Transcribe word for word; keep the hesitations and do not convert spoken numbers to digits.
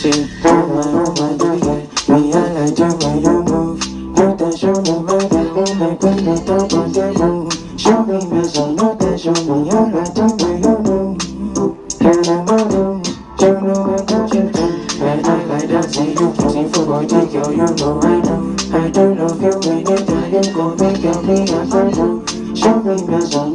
See, oh my, oh my, do ya? Me, I like the way you move. You that show me my baby, my baby, top of the room. Show me me, so not that show me, I like the way you move. Can I move you? You know I got you too. And I like that, say you pussy for boy, take your, you know I know. I don't love you anytime you go make your me a friend. Show me me, so